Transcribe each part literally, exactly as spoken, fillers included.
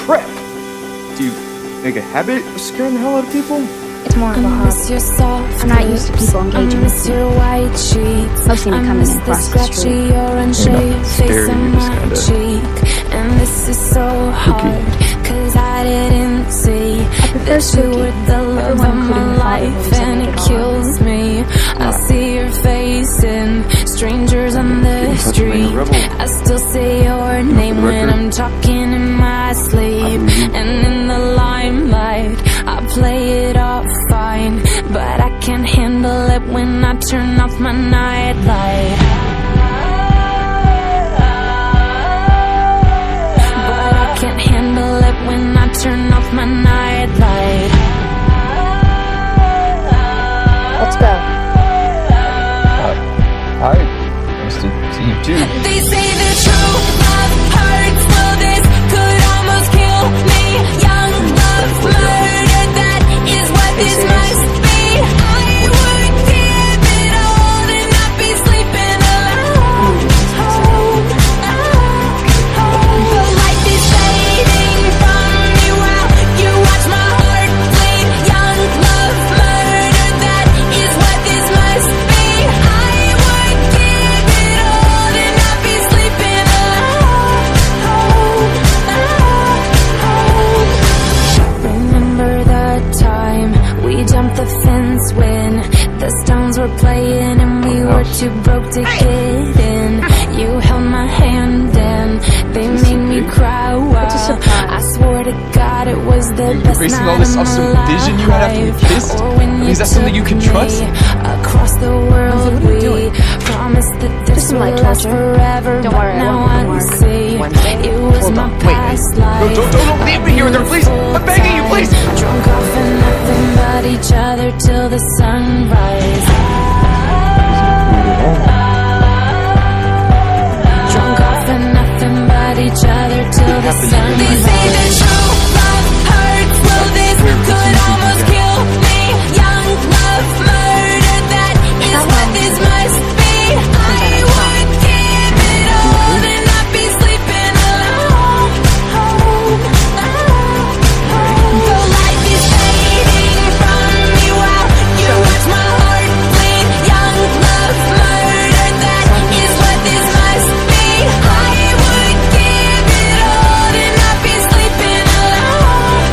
trip. Do you make a habit of scaring the hell out of people? It's more of a hobby. I'm not used to people engaging with me. Mostly me coming in across the street. You're not scary, you're just kinda... And this is so hard, cause I didn't see that you were the love of my life, and it kills me. I see your face in strangers on the street. I still say your name when I'm talking in my sleep, and in the limelight I play it off fine, but I can't handle it when I turn off my nightlight. Can't handle it when I turn off my nightlight. Let's go. Uh, hi. Nice to see you too. They say the true love hurts. Well, this could almost kill me. Young love murder, that is what this must be. I would give it all and not be sleeping alone. But life is fading from me while you watch my heart bleed. Young love murder, that is what this must be. I would give it all and not be sleeping alone. Remember the time we jumped the fence when the Stones were playing and we were too broke to get in. You held my hand and they made me cry. Wow. I swore to God it was the best Erasing night all this of awesome my life. vision you had after we kissed? Or when I mean, you is that something you took can trust? me across the world, What are you we doing? promised that this Just some would light last torture. forever. Don't But worry, I now won't I mark see Wednesday. it was Hold my on, wait, past wait. life. No, don't, don't, don't leave me here with her, please! I'm begging you, please! Drunk off and nothing but each other till the sunrise. Drunk off and nothing but each other till the sunrise. They say that true love hurts. Well, this could almost kill me. Young love murder, that is what this must be. I would give it all and not be sleeping alone. Though life is fading from me while you watch my heart bleed. Young love murder, that is what this must be. I would give it all and not be sleeping alone.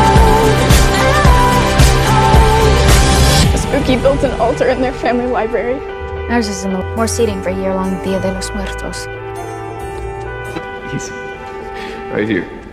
Spooky built an altar in their family library. Ours is in the more seating for a year-long Dia de los Muertos. Easy. Right here.